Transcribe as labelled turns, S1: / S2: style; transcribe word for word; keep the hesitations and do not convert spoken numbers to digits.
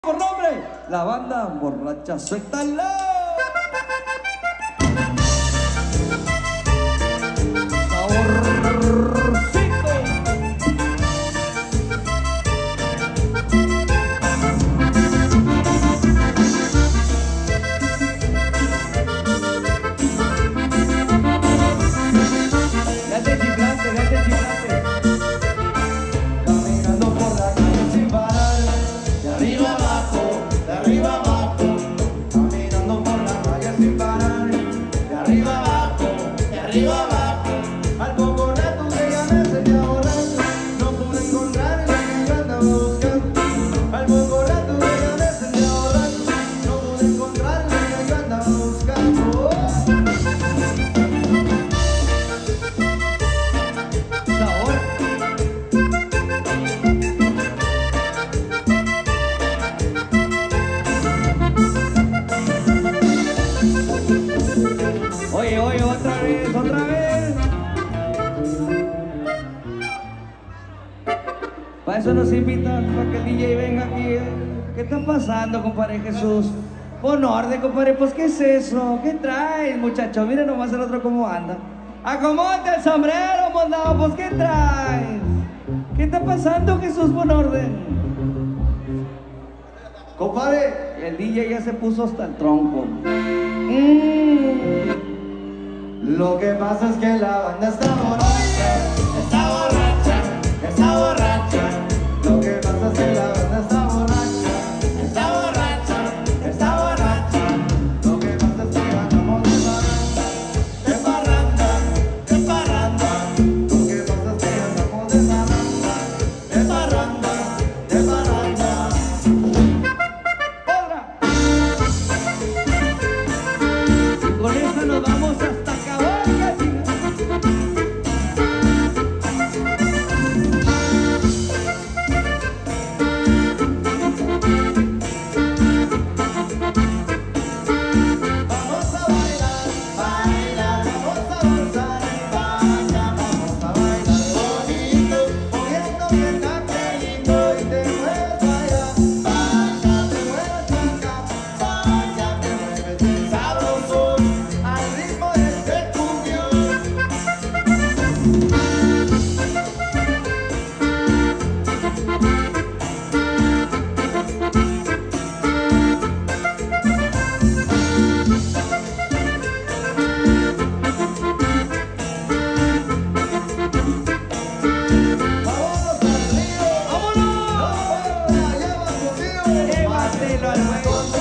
S1: Por nombre, la banda borracha, suéltalo. Saborcito. Ya te chiflaste, ya te chiflaste. Caminando por la calle sin parar, de arriba abajo, de arriba abajo. Caminando por la calle sin parar, de arriba abajo, de arriba abajo. Al poco rato que ya me sentía borracho, no pude encontrar lo que yo andaba buscando. Al poco rato que ya me sentía borracho, no pude encontrar lo que yo andaba buscando. Sabor. Oye, oye, otra vez, otra vez. Para eso nos invitan, para que el D J venga aquí. ¿Qué está pasando, compadre Jesús? Pon orden, compadre, pues ¿qué es eso? ¿Qué traes, muchacho? Miren nomás el otro cómo anda. Acomódate el sombrero, mondado, pues ¿qué traes? ¿Qué está pasando, Jesús? Pon orden. Compadre, el D J ya se puso hasta el tronco. Mm. Lo que pasa es que la banda está borracha, está borracha, está borracha. Lo que pasa es que la banda está borracha, está borracha, está borracha. Lo que pasa es que andamos de parranda, de parranda, de parranda. Lo que pasa es que andamos de parranda, de parranda, de parranda. ¡Otra! Con esta nos vamos hasta acabar, casi. Vamos a bailar, bailar, vamos a gozar, vaya, vamos a bailar bonito, moviendo bien aquelito y te mueves allá, vaya, te mueves acá, vaya, te mueves bien sabroso al ritmo de este cumbión. ¡Vámonos al río! ¡Vámonos! ¡No, allá va contigo! ¡Llévatelo al juego!